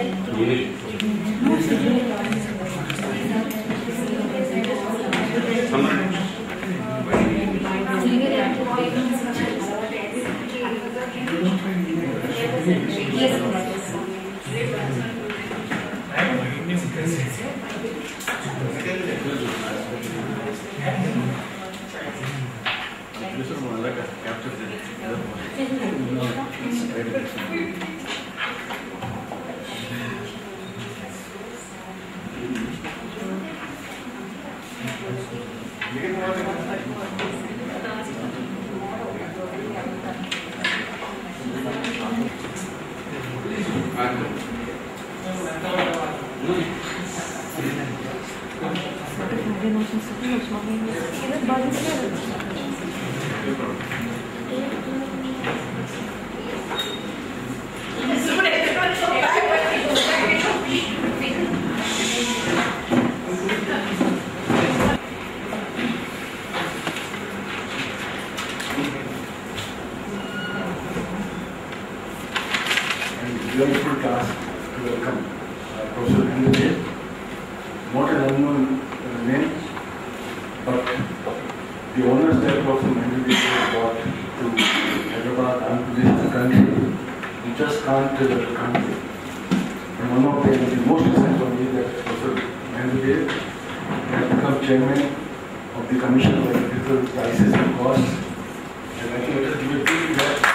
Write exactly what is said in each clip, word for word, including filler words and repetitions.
Wonderful task to welcome uh, Professor Henry. Not an unknown uh, name, but the honors that Professor Henry brought to Hyderabad and to this country, you just can't uh, come to. And one of the, the most recent one is that Professor Henry has become chairman of the Commission for Ethical Prices and Costs. And I think let us give a big clap.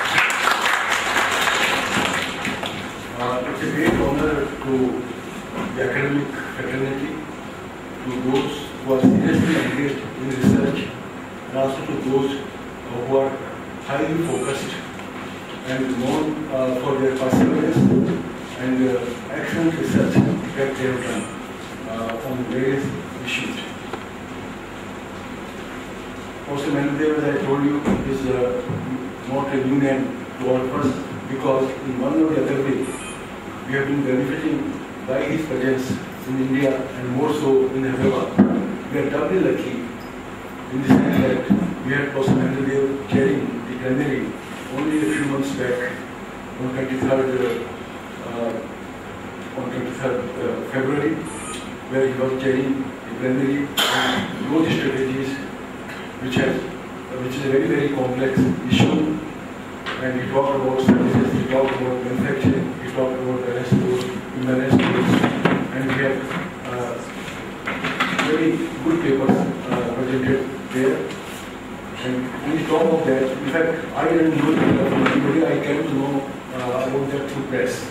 It's a great honor to the academic fraternity, to those who are seriously engaged in research, and also to those who are highly focused and known uh, for their perseverance and uh, excellent research that they have done uh, on various issues. Professor Mendev, as I told you, is uh, not a new name to all of us, because in one or the other way, we have been benefiting by his presence in India and more so in Hyderabad. We are doubly lucky in the sense that we had Professor Mendev chairing the plenary only a few months back on twenty-third uh, on twenty-third uh, February, where he was chairing the plenary on growth strategies, which has uh, which is a very very complex issue. And we talked about services, we talked about manufacturing, we talked about balance growth, imbalance growth, and we have uh, very good papers uh, presented there. And on the top of that, in fact, I didn't know from anybody, I came to know uh, about that through press.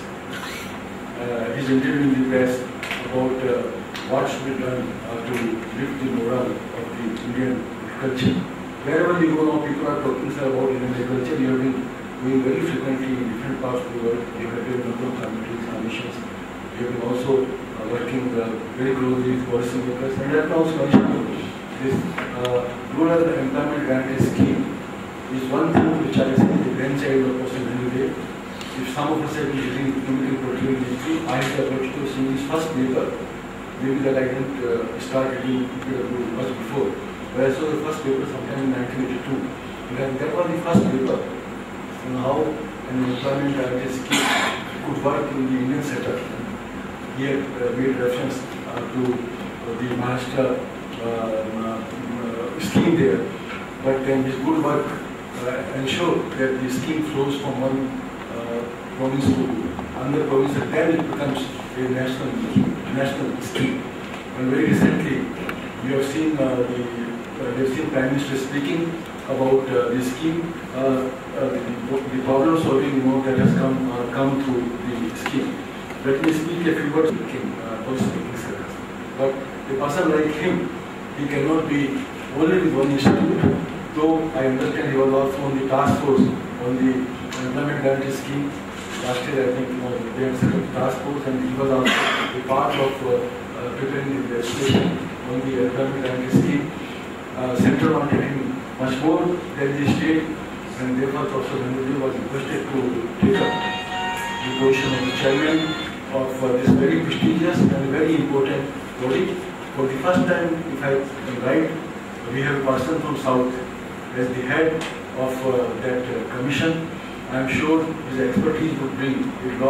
Uh, his interview in the press about uh, what should be done uh, to lift the morale of the Indian culture. Wherever we go now, people are talking about Indian agriculture. We have been doing very frequently in different parts of the world. We have been a number of committees and missions. We have been also uh, working uh, very closely with policymakers. And let me also mention this uh, rural employment guarantee scheme is one thing which I say is the grandchild of Professor Mendev. If some of us have been using economic productivity industry, I had the opportunity to see his first paper. Maybe that I didn't uh, start reading E P W much before. But I saw the first paper sometime in nineteen eighty-two. And that was the first paper on how an employment guarantee scheme could work in the Indian setup. He had uh, made reference uh, to uh, the Maharashtra uh, uh, scheme there. But then his good work uh, ensured that the scheme flows from one uh, province to another province, and then it becomes a national, national scheme. And very recently, we have seen uh, the Uh, we have seen Prime Minister speaking about uh, this scheme, uh, uh, the, the problem solving mode that has come uh, come through the scheme. Let me speak a few words with him, uh, speaking skills. But a person like him, he cannot be only with one institute, though I understand he was also on the task force on the employment guarantee scheme. Last year, I think, you know, they had set up the task force, and he was also a part of uh, uh, preparing the legislation on the employment guarantee scheme. Uh, Central wanted him much more than the state, and therefore Professor Mendev was requested to take up the position of the chairman of uh, this very prestigious and very important body. For the first time, if I am right, we have a person from South as the head of uh, that uh, commission. I am sure his expertise would bring a lot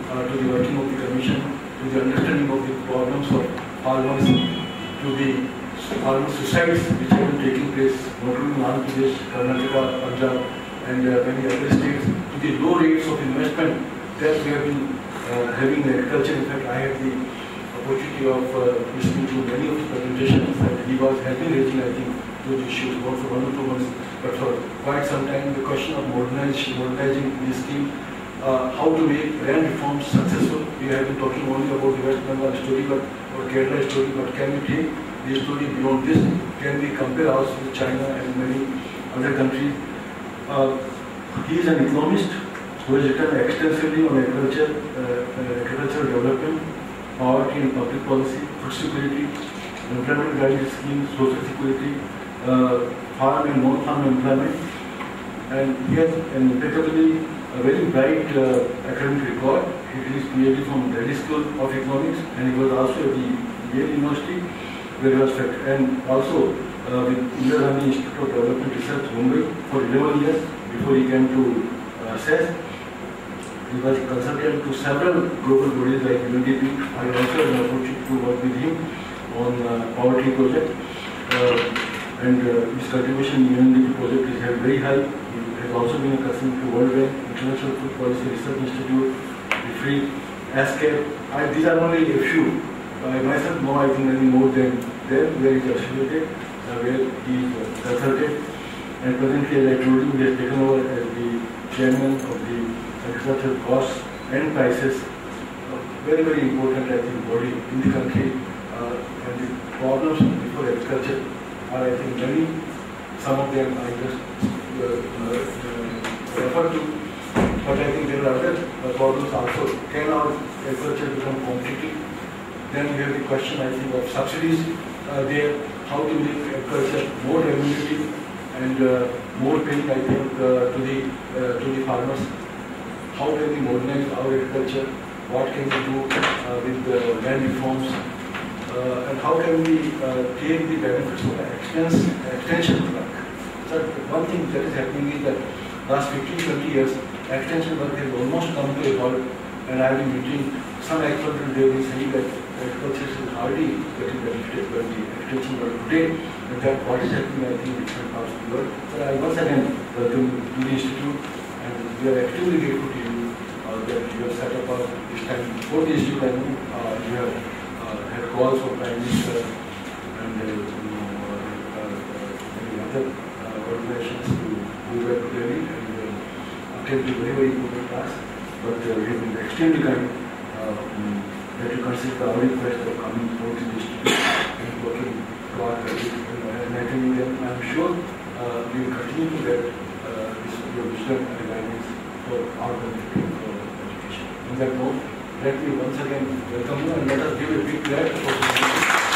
uh, to the working of the Commission, to the understanding of the problems of farmers, to the farmer suicides which have been taking place not only in Andhra Pradesh, Karnataka, Punjab, and uh, many other states, to the low rates of investment that we have been uh, having in agriculture. In fact, I had the opportunity of uh, listening to many of his presentations, and he was has been raising, I think, those issues not for one or two months, but for quite some time. The question of modernizing, modernizing the scheme, uh, how to make land reforms successful. We have been talking only about the West Bengal story, but or Kerala story, but can we take the story beyond this? Can we compare us with China and many other countries? Uh, he is an economist who has written extensively on agriculture, uh, uh, agricultural development, poverty and public policy, food security, employment guidance schemes, social security, uh, farm and non-farm employment, and he has an impeccably a very bright uh, academic record. He is PhD from Delhi School of Economics, and he was also at the Yale University, where he was fact, and also uh, with Indira Gandhi Institute of Development Research, Mumbai, for eleven years before he came to uh, S E S. He was consultant to several global bodies like U N D P. I also had an opportunity to work with him on uh, poverty project, uh, and uh, his contribution in U N D P project is very high. He has also been a consultant to World Bank, International Food Policy Research Institute, the Free ASCAP. I, these are only a few. I myself know, I think, many more than them, where he is affiliated, uh, where he is uh, consulted, and presently, as I told you, he has taken over as the chairman of the agricultural costs and prices. Uh, very, very important, I think, body in the country, uh, and the problems before agriculture are, I think, many. Some of them I just uh, uh, refer to, but I think there are other uh, problems also. Can our agriculture become competitive? Then we have the question, I think, of subsidies uh, there, how to make agriculture more remunerative and uh, more paying, I think, uh, to the uh, to the farmers. How can we modernize our agriculture? What can we do uh, with the land reforms? Uh, and how can we uh, take the benefits of extens extension work? So one thing that is happening is that last fifteen to twenty years, extension work has almost come to a halt, and I have been meeting some experts and they have been saying that agriculture is hardly getting benefited by the extension work today, and that what is happening, I think, in different parts of the world. So I once again welcome you to the Institute, and we are extremely grateful to you uh, that you have set up uh, this time for the Institute. I know uh, you have uh, had calls from Prime Minister and uh, you know, uh, uh, many other uh, organizations to move back to Delhi and uh, attend to very, very important tasks. But uh, we have been extremely kind uh, um, that you consider our request of coming forward to the Institute and working toward uh, enlightening them. I am sure uh, we will continue to get uh, this your wisdom and guidance for our benefit for education. On that note, let me once again welcome you and let us give a big clap for this.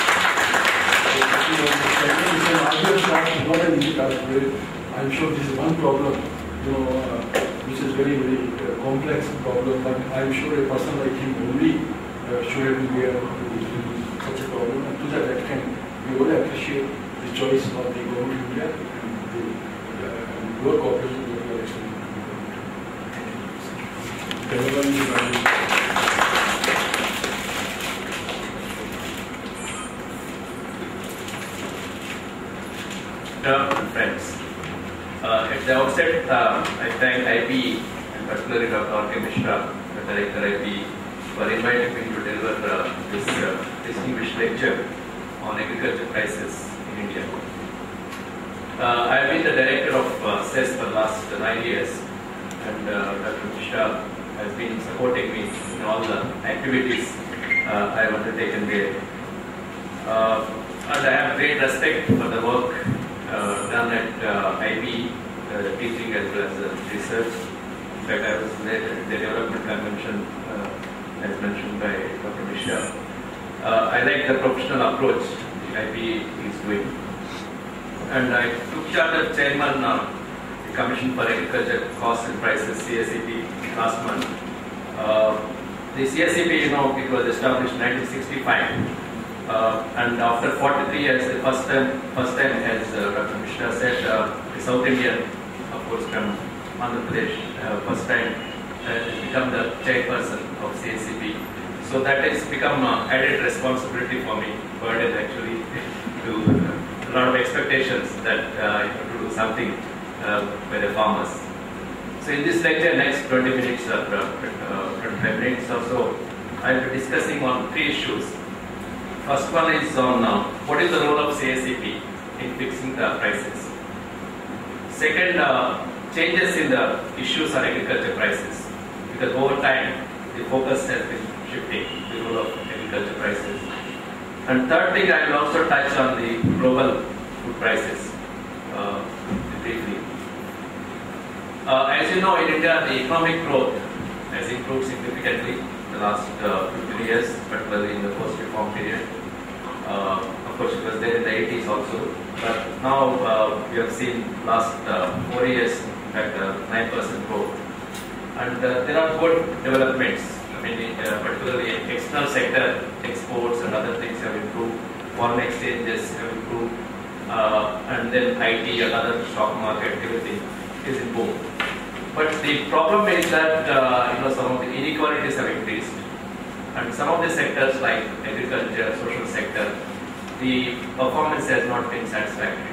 Not an easy task. I'm sure this is one problem, you know, uh, which is very, very uh, complex problem, but I'm sure a person like him only uh, should have been aware of such a problem. And to that extent, we would appreciate the choice of the government of India and the uh, your cooperation with your external government. And friends, uh, at the outset, uh, I thank I B, and particularly Doctor R K Mishra, the Director I B, for inviting me to deliver uh, this uh, distinguished lecture on agriculture crisis in India. Uh, I have been the Director of uh, S E S for the last uh, nine years, and uh, Doctor Mishra has been supporting me in all the activities uh, I have undertaken there. Uh, and I have great respect for the work Uh, done at uh, I B, uh, teaching as well as uh, research. In fact, I was there at the development convention, uh, as mentioned by Doctor Mishra. Uh, I like the professional approach the I B is doing. And I took charge of chairman of the Commission for Agriculture Costs and Prices, C S A P, last month. Uh, the C S A P, you know, it was established in nineteen sixty-five. Uh, and after forty-three years, the first time, first time, as uh, Doctor Mishra said, uh, the South Indian, of course, from Andhra Pradesh, uh, first time and become the chairperson of C S C P. So that has become uh, added responsibility for me, burden actually, to uh, a lot of expectations that uh, you have to do something uh, by the farmers. So in this lecture, next twenty minutes or uh, twenty-five minutes or so, I will be discussing on three issues. First one is on uh, what is the role of C S C P in fixing the prices. Second, uh, changes in the issues on agriculture prices, because over time the focus has been shifting the role of agriculture prices. And third thing, I will also touch on the global food prices uh, briefly. Uh, as you know, in India, the economic growth has improved significantly in the last uh, fifty years, particularly in the post-reform period. Uh, of course, it was there in the eighties also, but now uh, we have seen last uh, four years, in fact, uh, nine percent growth. And uh, there are good developments. I mean, uh, particularly external sector, exports and other things have improved. Foreign exchanges have improved, uh, and then I T and other stock market, everything is in boom. But the problem is that uh, you know some of the inequalities have increased, and some of the sectors like agriculture, social sector, the performance has not been satisfactory.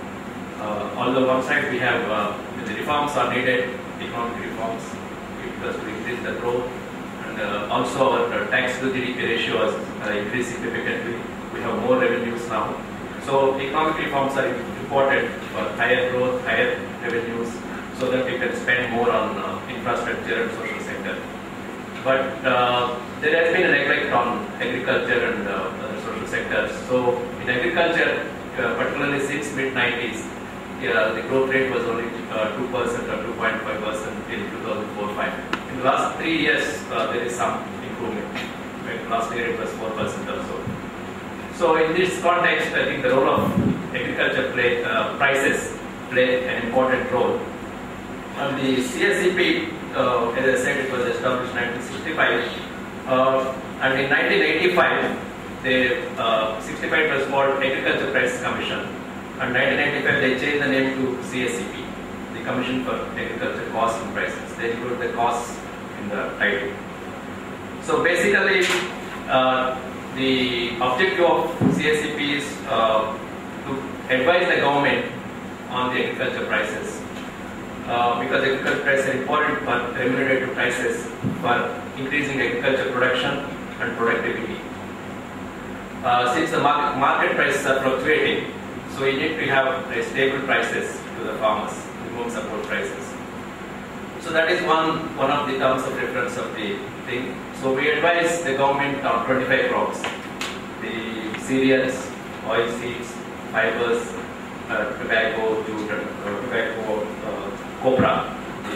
Uh, although one side we have uh, the reforms are needed, economic reforms, because to increase the growth, and uh, also our uh, tax to G D P ratio has uh, increased significantly. We have more revenues now. So economic reforms are important for higher growth, higher revenues, so that we can spend more on uh, infrastructure and social sector. But uh, there has been a neglect on agriculture and uh, other social sectors. So in agriculture, uh, particularly since mid nineties, uh, the growth rate was only uh, two percent or two point five percent in two thousand four five. In the last three years, uh, there is some improvement. Right? Last year it was four percent or so. So in this context, I think the role of agriculture play, uh, prices play an important role. And the C S C P, uh, as I said, it was established in nineteen sixty-five, uh, and in nineteen eighty-five, the uh, sixty-five was called Agriculture Prices Commission, and nineteen ninety-five they changed the name to C S C P, the Commission for Agriculture Costs and Prices. They include the costs in the title. So basically, uh, the objective of C S C P is uh, to advise the government on the agriculture prices. Uh, because agriculture prices are important for remunerative prices for increasing agriculture production and productivity. Uh, since the market, market prices are fluctuating, so we need to have uh, stable prices to the farmers, minimum support prices. So that is one, one of the terms of reference of the thing. So we advise the government on twenty-five crops, the cereals, oilseeds, fibers, uh, tobacco, jute, uh, tobacco, uh, copra.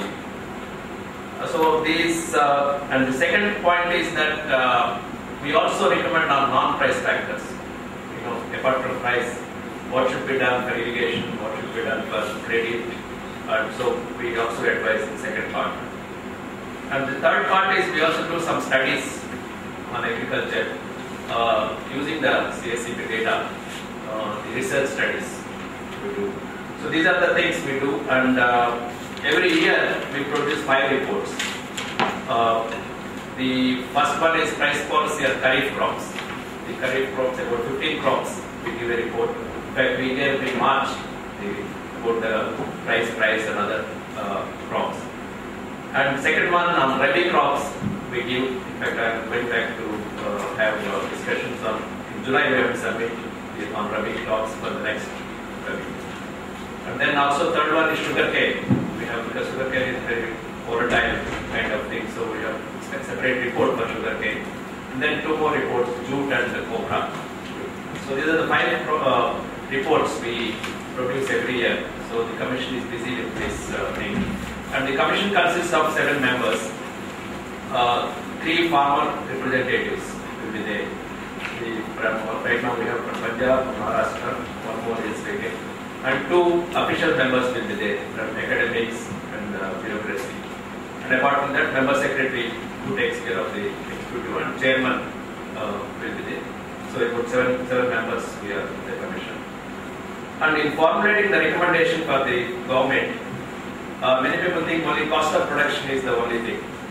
Uh, so these, uh, and the second point is that uh, we also recommend on non-price factors. You know, apart from price, what should be done for irrigation, what should be done for credit. And so we also advise the second part. And the third part is we also do some studies on agriculture uh, using the C S C P data, uh, the research studies we do. So these are the things we do, and uh, every year we produce five reports. Uh, the first one is price policy on Kharif crops. The Kharif crops, about fifteen crops, we give a report. In fact, we gave in March the, about the price, price and other uh, crops. And second one on Rabi crops, we give. In fact, I went back to uh, have uh, discussions on. In July, we have to submit on Rabi crops for the next Rabi. And then also third one is sugarcane. We have, because sugarcane is very volatile kind of thing, so we have a separate report for sugarcane. And then two more reports, jute and the copra. So these are the five uh, reports we produce every year. So the commission is busy with this uh, thing. And the commission consists of seven members. Uh, three farmer representatives will be there. The, from, right now we have from Punjab, Maharashtra, one more is vacant. And two official members will be there from academics and uh, bureaucracy. And apart from that, member secretary who takes care of the executive and chairman uh, will be there. So about seven, seven members we are in the commission. And in formulating the recommendation for the government, uh, many people think only cost of production is the only thing.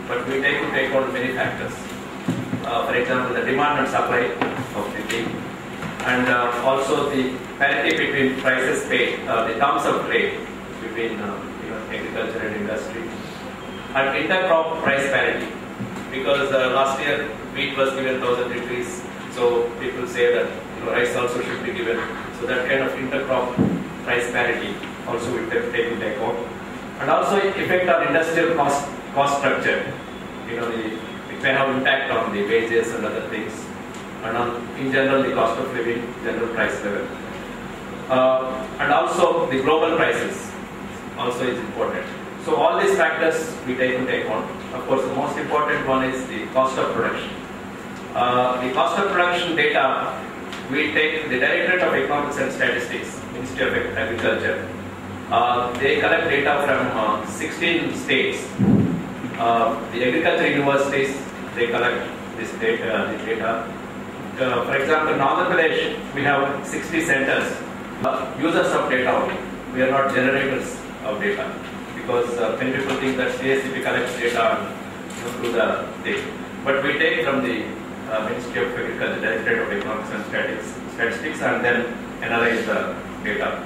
but we take into account many factors. Uh, for example, the demand and supply of the thing, and uh, also the parity between prices paid, uh, the terms of trade between uh, you know, agriculture and industry, and intercrop price parity. Because uh, last year wheat was given one thousand rupees, so people say that you know, rice also should be given. So that kind of intercrop price parity also we take into account, and also effect on industrial cost cost structure. You know, the, it may have impact on the wages and other things, and on in general the cost of living, general price level, uh, and also the global prices also is important. So all these factors we take into account. Of course, the most important one is the cost of production. Uh, the cost of production data, we take the Directorate of Economics and Statistics, Ministry of Agriculture. Uh, they collect data from uh, sixteen states. Uh, the agriculture universities, they collect this data. This data. Uh, for example, in Andhra Pradesh, we have sixty centers, uh, users of data only. We are not generators of data. Because uh, many people think that C S C P collects data and, you know, through the thing. But we take from the uh, Ministry of Agriculture, Directorate of Economics and Statistics, statistics and then analyze the data.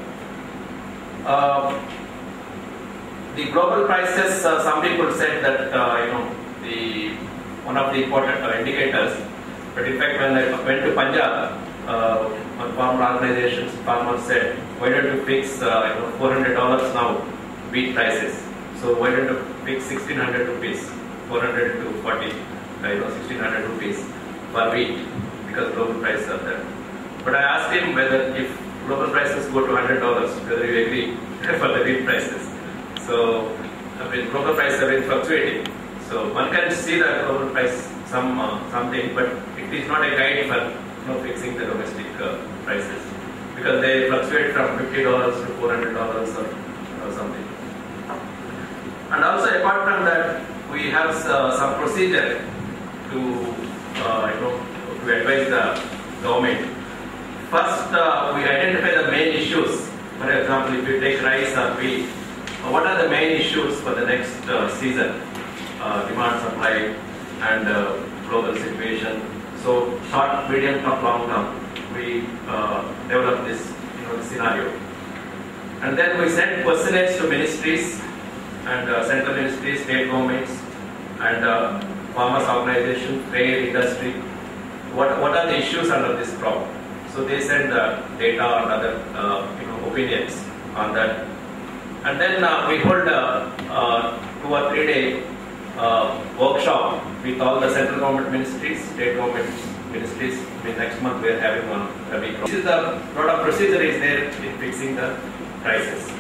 Uh, the global prices, uh, some people said that uh, you know the one of the important uh, indicators. But in fact, when I went to Punjab, uh, one farmer organizations, farmers said, why don't you fix uh, you know, four hundred dollars now? Wheat prices. So why don't you fix sixteen hundred rupees, four hundred to forty, I know sixteen hundred rupees per wheat, because global prices are there. But I asked him whether if global prices go to one hundred dollars, whether you agree for the wheat prices. So I mean, global prices have been fluctuating. So one can see the global price some uh, something, but it is not a guide for you know, fixing the domestic uh, prices, because they fluctuate from fifty dollars to four hundred dollars or, or something. And also, apart from that, we have uh, some procedure to, uh, you know, to advise the government. First, uh, we identify the main issues. For example, if you take rice or wheat, uh, what are the main issues for the next uh, season? Uh, demand, supply, and uh, global situation. So, short, medium term, long term, we uh, develop this, you know, scenario. And then we send questionnaires to ministries and uh, central ministries, state governments, and uh, farmers organization, trade, industry. What what are the issues under this problem? So they send uh, data and other uh, you know, opinions on that. And then uh, we hold a uh, two or three day uh, workshop with all the central government ministries, state government ministries. I mean, next month we are having one a week. This is the product procedure is there in fixing the prices.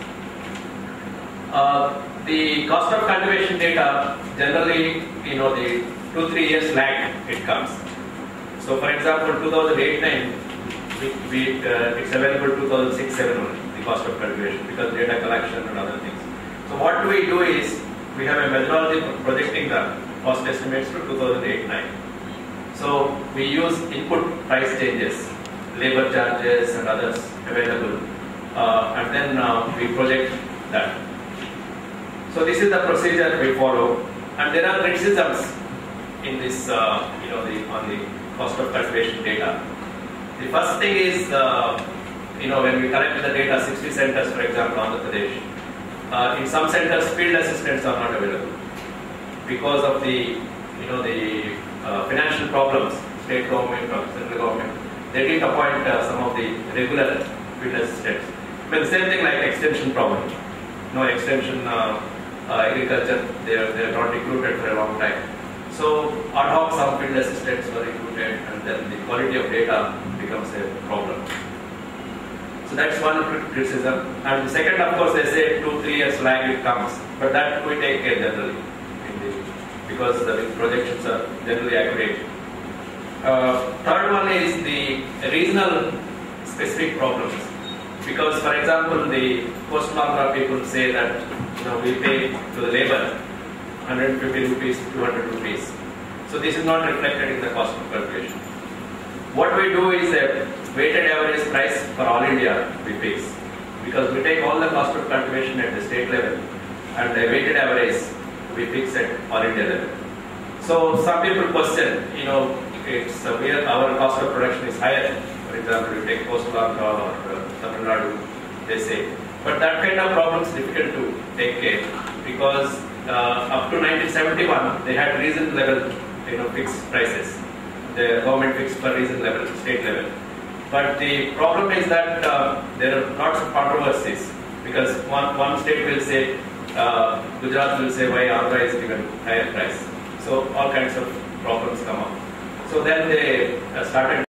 Uh, the cost of cultivation data, generally, you know, the two, three years lag it comes. So, for example, two thousand eight nine, we, we, uh, it's available two thousand six seven only, the cost of cultivation, because data collection and other things. So, what we do is, we have a methodology for projecting the cost estimates to two thousand eight nine. So, we use input price changes, labor charges and others available, uh, and then uh, we project that. So this is the procedure we follow, and there are criticisms in this, uh, you know, the, on the cost of cultivation data. The first thing is, uh, you know, when we collect the data, sixty centers, for example, Andhra Pradesh, uh, in some centers, field assistants are not available because of the, you know, the uh, financial problems. State government or central government, they didn't appoint uh, some of the regular field assistants. But the same thing like extension problem. No extension. Uh, Uh, agriculture, they are, they are not recruited for a long time. So ad hoc some field assistants were recruited, and then the quality of data becomes a problem. So that's one criticism. And the second, of course, they say two, three years lag it comes, but that we take care generally, in the, because the projections are generally accurate. Uh, third one is the regional specific problems. Because, for example, the coastal Andhra people say that, you know, we pay to the labor one hundred fifty rupees, two hundred rupees. So this is not reflected in the cost of cultivation. What we do is a weighted average price for all India we fix, because we take all the cost of cultivation at the state level, and the weighted average we fix at all India level. So some people question, you know, it's uh, where our cost of production is higher. For example, you take Coastal Andhra or uh, Tamil Nadu, they say. But that kind of problem is difficult to take care because uh, up to nineteen seventy-one they had region level, you know, fixed prices. The government fixed per region level, state level. But the problem is that uh, there are lots of controversies because one one state will say, uh, Gujarat will say why Andhra is given higher price. So all kinds of problems come up. So then they uh, started